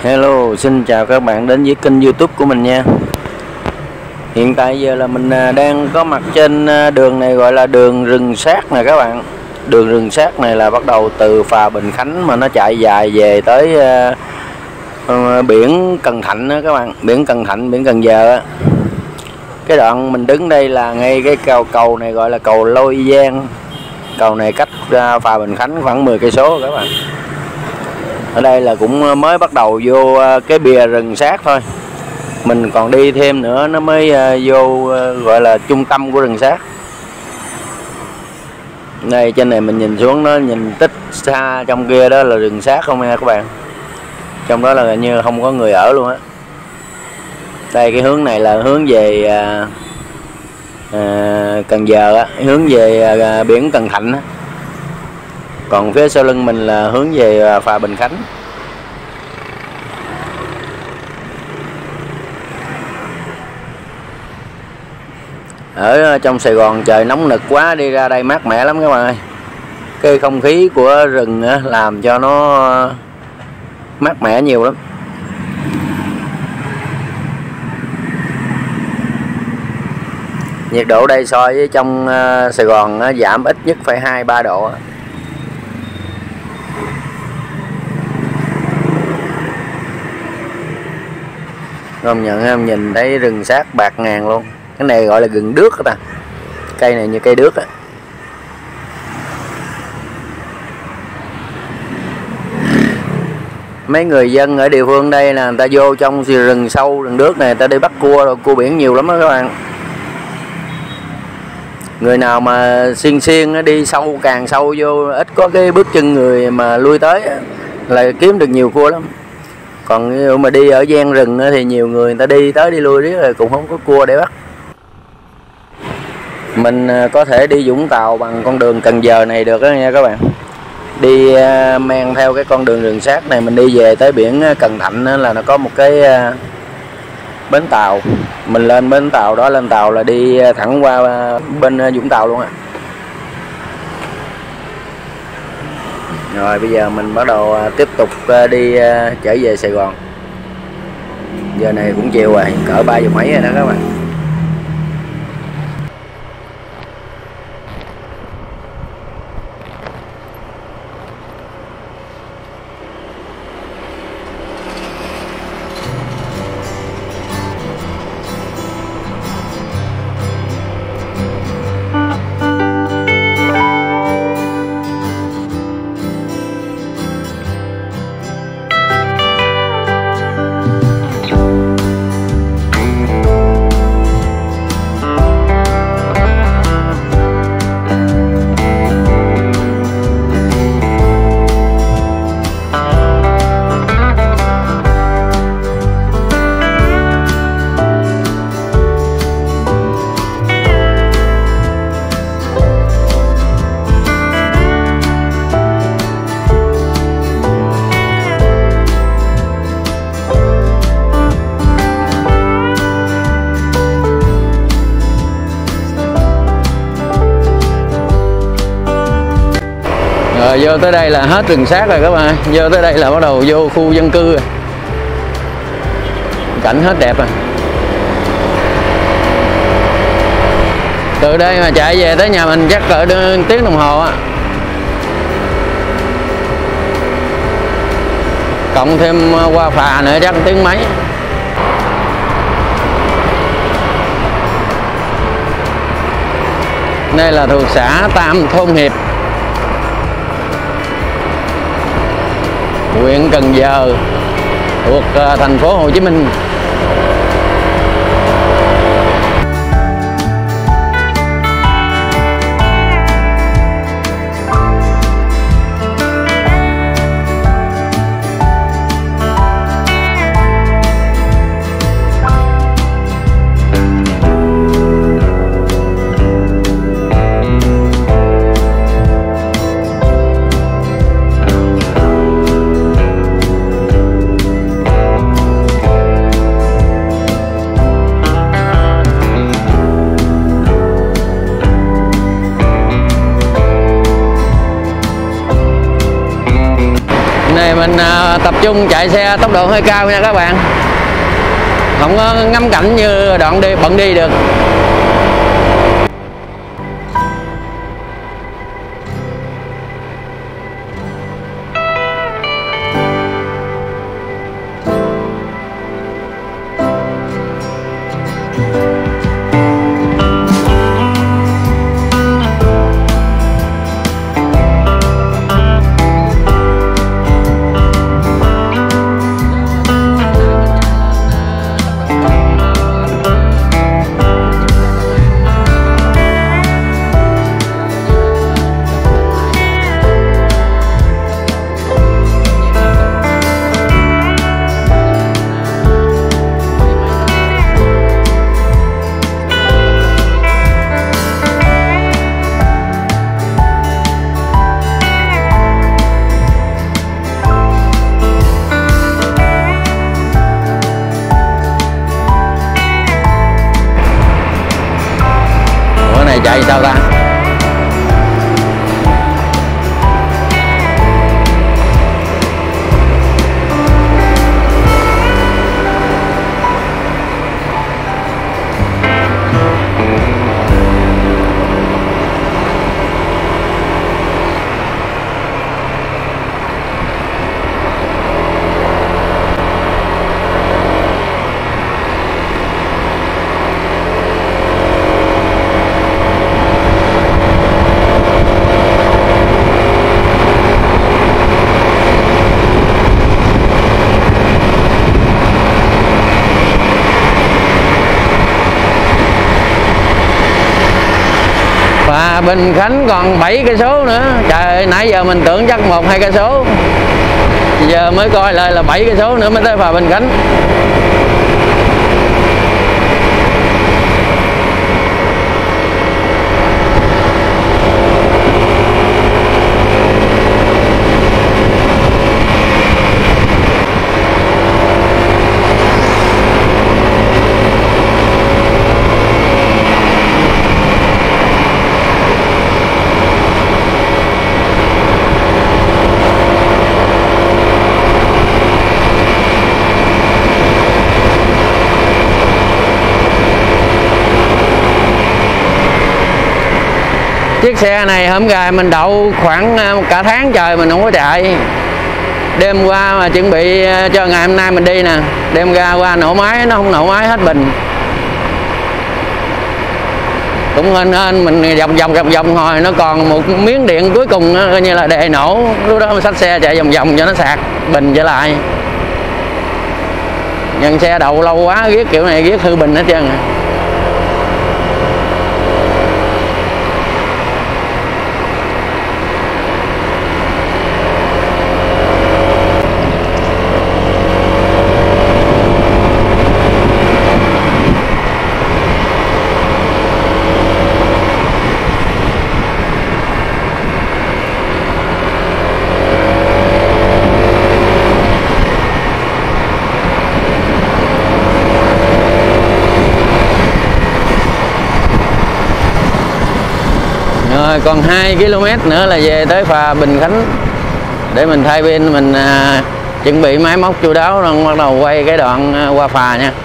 Hello, xin chào các bạn đến với kênh YouTube của mình nha. Hiện tại giờ là mình đang có mặt trên đường này, gọi là đường rừng sát nè các bạn. Đường rừng sát này là bắt đầu từ phà Bình Khánh mà nó chạy dài về tới biển Cần Thạnh đó các bạn, biển Cần Thạnh, biển Cần Giờ á. Cái đoạn mình đứng đây là ngay cái cầu này gọi là cầu Lôi Giang. Cầu này cách phà Bình Khánh khoảng 10 cây số các bạn. Ở đây là cũng mới bắt đầu vô cái bìa rừng sát thôi. Mình còn đi thêm nữa nó mới vô gọi là trung tâm của rừng sát. Đây trên này mình nhìn xuống, nó nhìn tích xa trong kia đó là rừng sát không nha các bạn. Trong đó là gần như không có người ở luôn á. Đây cái hướng này là hướng về Cần Giờ á, hướng về biển Cần Thạnh á. Còn phía sau lưng mình là hướng về phà Bình Khánh. Ở trong Sài Gòn trời nóng nực quá, đi ra đây mát mẻ lắm các bạn ơi. Cái không khí của rừng làm cho nó mát mẻ nhiều lắm. Nhiệt độ đây so với trong Sài Gòn giảm ít nhất phải 2-3 độ. Công nhận em nhìn thấy rừng sát bạc ngàn luôn. Cái này gọi là gừng đước các bạn. Cây này như cây đước á. Mấy người dân ở địa phương đây là người ta vô trong rừng sâu, rừng đước này, người ta đi bắt cua rồi, cua biển nhiều lắm đó các bạn. Người nào mà xiên đi sâu, càng sâu vô ít có cái bước chân người mà lui tới là kiếm được nhiều cua lắm. Còn mà đi ở gian rừng thì nhiều người ta đi tới đi lui riết rồi cũng không có cua để bắt. Mình có thể đi Vũng Tàu bằng con đường Cần Giờ này được đó nha các bạn. Đi men theo cái con đường rừng sát này, mình đi về tới biển Cần Thạnh là nó có một cái bến tàu. Mình lên bến tàu đó, lên tàu là đi thẳng qua bên Vũng Tàu luôn á. Rồi bây giờ mình bắt đầu tiếp tục đi trở về Sài Gòn. Giờ này cũng chiều rồi, cỡ 3 giờ mấy rồi đó các bạn. Rồi vô tới đây là hết rừng sát rồi các bạn. Vô tới đây là bắt đầu vô khu dân cư rồi. Cảnh hết đẹp rồi. Từ đây mà chạy về tới nhà mình chắc cỡ tiếng đồng hồ á. Cộng thêm qua phà nữa chắc tiếng mấy. Đây là thuộc xã Tam Thôn Hiệp, huyện Cần Giờ, thuộc thành phố Hồ Chí Minh. mình tập trung chạy xe tốc độ hơi cao nha các bạn, không có ngắm cảnh như đoạn đi bận đi được. Chạy sao ta? Và Bình Khánh còn 7 cây số nữa. Trời, nãy giờ mình tưởng chắc 1-2 cây số. Giờ mới coi lại là 7 cây số nữa mới tới phà Bình Khánh. Chiếc xe này hôm gài mình đậu khoảng cả tháng trời mình không có chạy. Đêm qua mà chuẩn bị cho ngày hôm nay mình đi nè, đem ra qua nổ máy nó không nổ máy hết bình. Cũng hên mình vòng hồi nó còn một miếng điện cuối cùng coi như là để nổ, lúc đó mình xách xe chạy vòng cho nó sạc bình trở lại. Nhưng xe đậu lâu quá ghét kiểu này ghét hư bình hết trơn. Rồi còn 2 km nữa là về tới phà Bình Khánh để mình thay pin, mình chuẩn bị máy móc chu đáo rồi bắt đầu quay cái đoạn qua phà nha.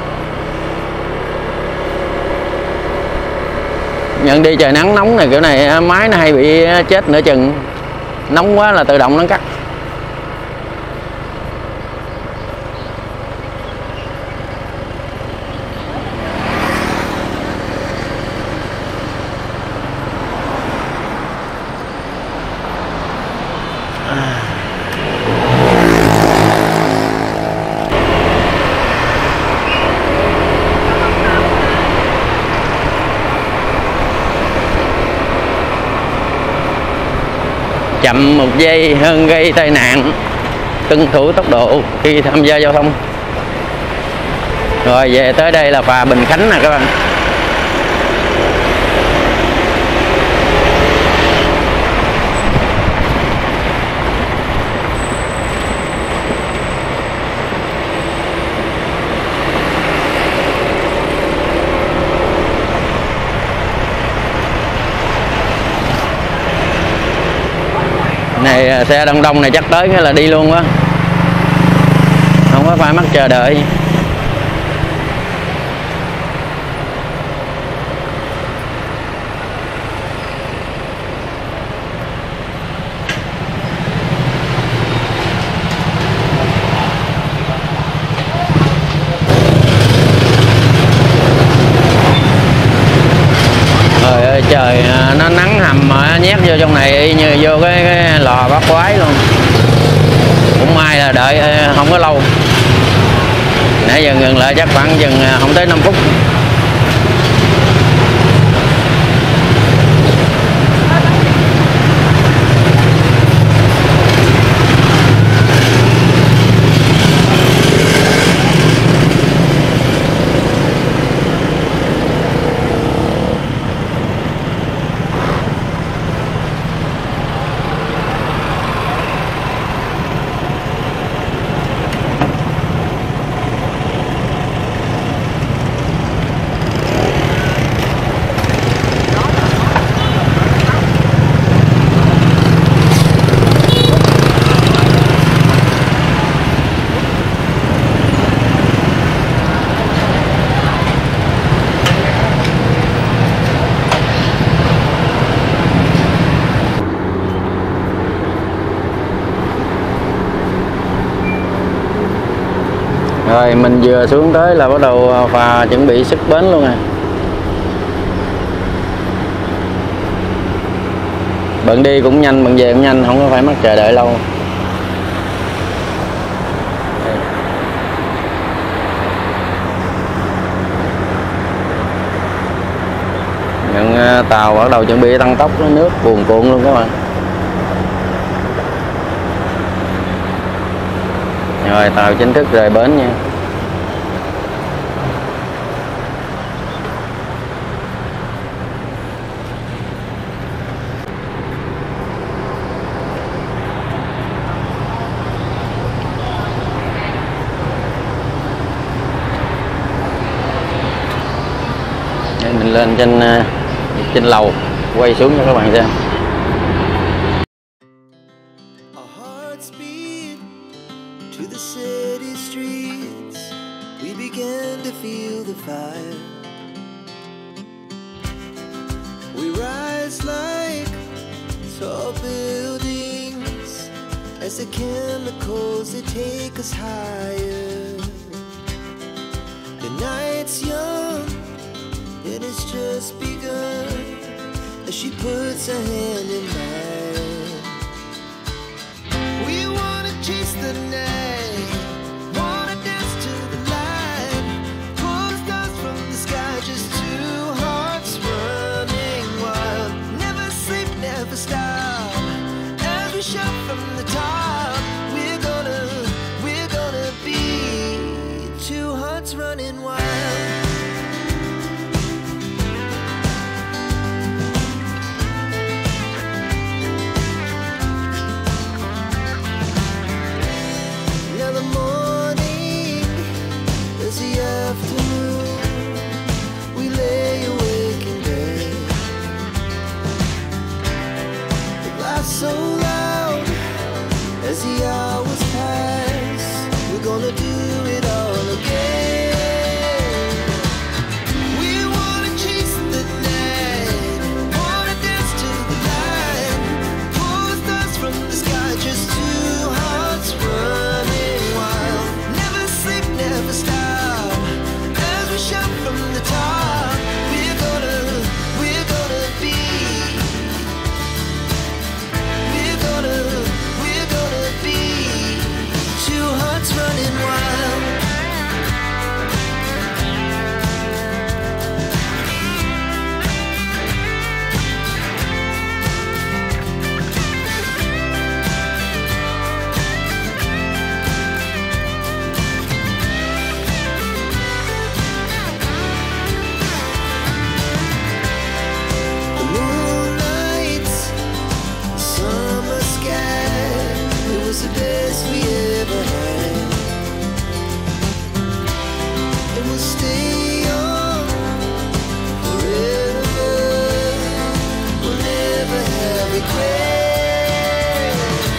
Nhận đi trời nắng nóng này kiểu này máy nó hay bị chết nửa chừng, nóng quá là tự động nó cắt. Chậm 1 giây hơn gây tai nạn, tuân thủ tốc độ khi tham gia giao thông. Rồi về tới đây là phà Bình Khánh nè các bạn. này xe đông đông này chắc tới cái là đi luôn quá, không có phải mắc chờ đợi. Trời ơi trời, nó nắng hầm mà nhét vô trong này như vô cái lò bát quái luôn. Cũng may là đợi không có lâu, nãy giờ ngừng lại chắc khoảng chừng không tới 5 phút. Rồi mình vừa xuống tới là bắt đầu phà chuẩn bị xuất bến luôn nè. Bận đi cũng nhanh, bận về cũng nhanh, không có phải mắc chờ đợi lâu. Nhận tàu bắt đầu chuẩn bị tăng tốc, nước cuồn cuộn luôn các bạn. Rồi tàu chính thức rời bến nha. Đây, mình lên trên lầu quay xuống cho các bạn xem. To the city streets, we began to feel the fire. We rise like tall buildings as the chemicals that take us higher. The night's young and it's just begun as she puts her hand in mine. We wanna chase the night. Running wild. Now the morning is the afternoon. We lay awake in bed. The laughs so loud as the hours pass. We're gonna do it all again. Regret.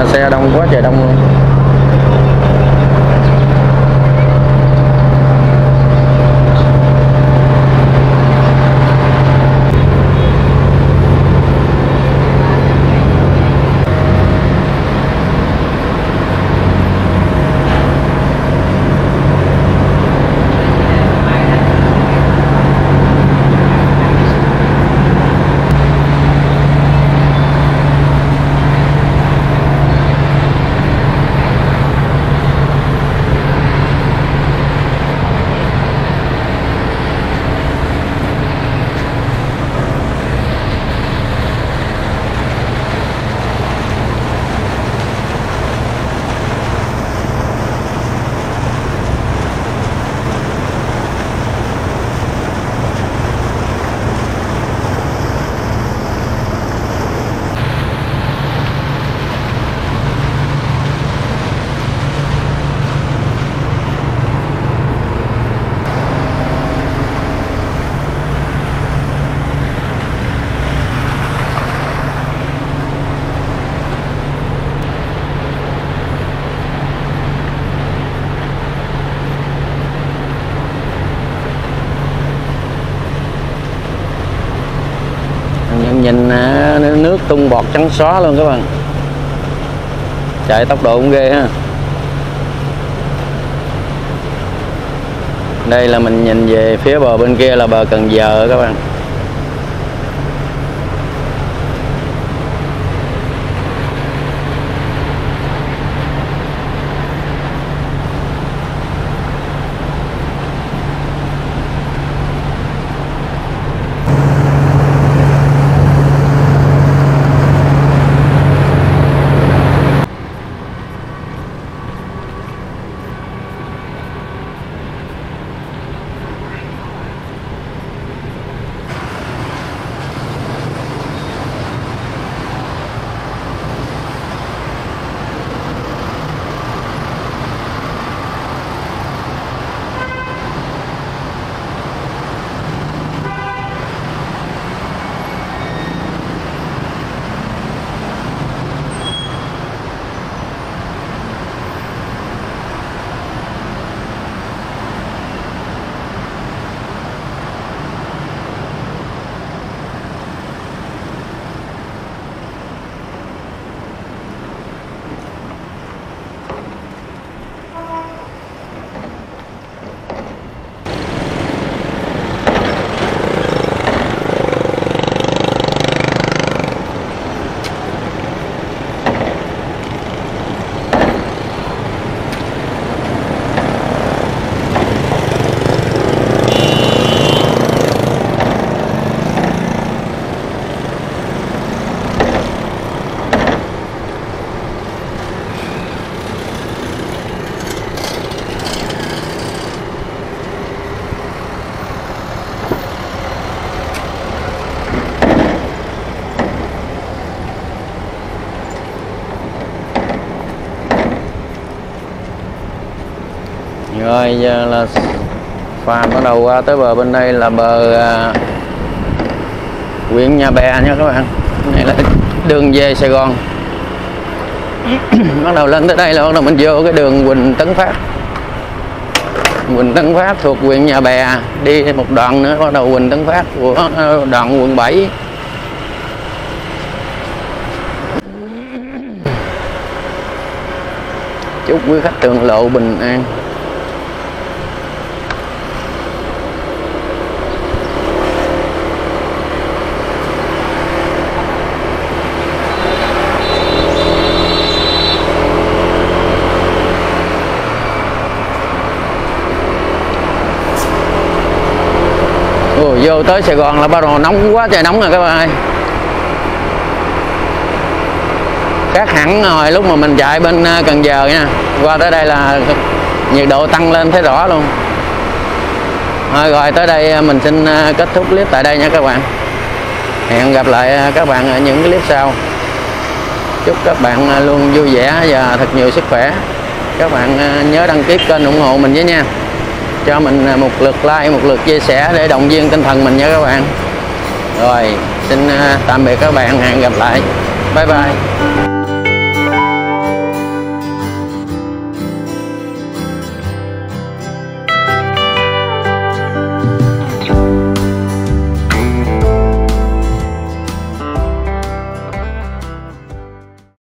xe đông quá trời đông luôn. Nhìn nước tung bọt trắng xóa luôn các bạn. Chạy tốc độ cũng ghê ha. Đây là mình nhìn về phía bờ bên kia là bờ Cần Giờ các bạn. Rồi giờ là phà bắt đầu qua tới bờ bên đây là bờ huyện Nhà Bè nha các bạn. Này là đường về Sài Gòn. Bắt đầu lên tới đây là bắt đầu mình vô cái đường Huỳnh Tấn Phát. Huỳnh Tấn Phát thuộc huyện Nhà Bè, đi một đoạn nữa bắt đầu Huỳnh Tấn Phát của đoạn quận 7. Chúc quý khách đường lộ bình an. Vô tới Sài Gòn là bắt đầu nóng quá trời nóng rồi các bạn ơi. Khác hẳn hồi lúc mà mình chạy bên Cần Giờ nha. Qua tới đây là nhiệt độ tăng lên thấy rõ luôn. Rồi tới đây mình xin kết thúc clip tại đây nha các bạn. Hẹn gặp lại các bạn ở những clip sau. Chúc các bạn luôn vui vẻ và thật nhiều sức khỏe. Các bạn nhớ đăng ký kênh ủng hộ mình với nha. Cho mình một lượt like, một lượt chia sẻ để động viên tinh thần mình nha các bạn. Rồi, xin tạm biệt các bạn, hẹn gặp lại. Bye bye.